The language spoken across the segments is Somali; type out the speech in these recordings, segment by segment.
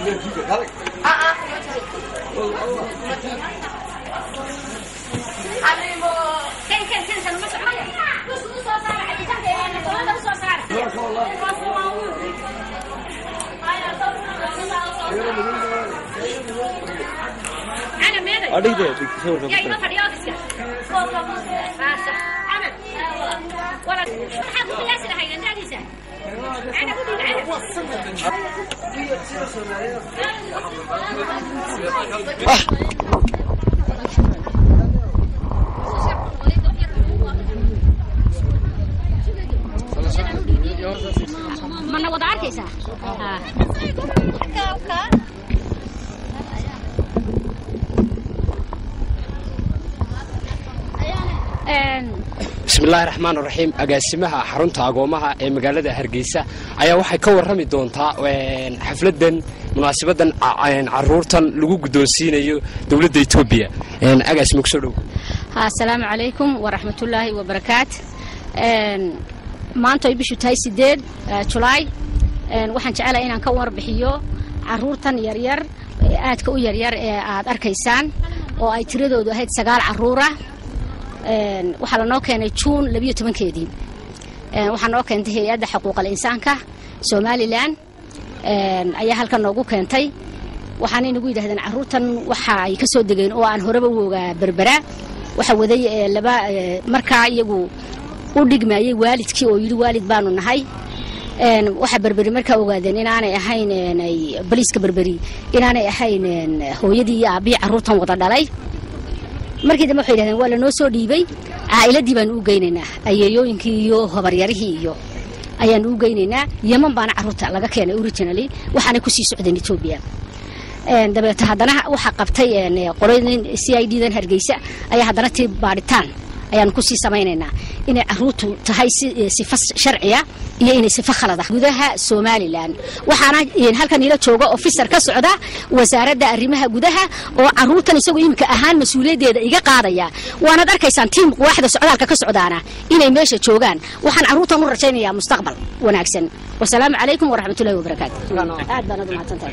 mana wada arkaysa بسم الله الرحمن الرحيم agaasimaha xarunta agoomaha ee magaalada Hargeysa ayaa waxay ka warrami doontaa xafladan munaasabadan caruurtan lagu gudoonsiinayo dawladda Itoobiya agaasimo ku soo dhow assalaamu calaykum wa rahmatullaahi wa barakaat maanta ay bishu tahay 8 July waxaan jecelahay inaan ka warbixiyo caruurtan yar yar aadka u yar yar ee aad arkaysaan oo ay tiradoodu ahayd 9 caruur ah waxaa la noo keenay June 12keedii waxaa noo keentay hay'adda xuquuqul insaanka Somaliland ayaa halkan noogu keentay waxaan inagu yiraahdeen caruurtan waxa ay ka soo degeen oo aan horeba u ogaa Berbera waxa waday laba markaa iyagu u dhigmayay waalidkii oo yiri waalid baanu nahay waxa Berberi markaa ogaadeen inaanay ahayn baliiska Berberi inaanay ahayn hooyadii iyo aabii caruurtan wada dhalay markii dambe waxay yiraahdeen waa la noo soo dhiibay caa'iladii baan u geynaynaa ayeeyooyinkii iyo habaryarihii iyo ayaan u geynaynaa Yemen baana caruurta laga keenay originally waxaana ku sii socdeen Itoobiya dabeeta haddana waxa qabtay qoraydin CID-dan Hargeysa ayaa haddana tii baaritaan ayaan ku sii samaynaynaa inay caruurtu tahay sifa sharciya iyo inay sifa khalad ah gudaha Somaliland waxaana halkan ila jooga officer ka socda wasaaradda arrimaha gudaha oo caruurtan isagu imka ahaan mas'uuliyadeeda iga qaadaya waana arkaysaan team waaxda socdaalka ka socdaana inay meesha joogaan waxaan caruurtan u rajaynayaa mustaqbal wanaagsan wassalaamu calaykum wa rahmatullaahi wa barakaatuh aad baan ugu mahadsantahay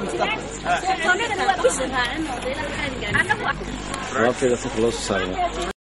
رابطة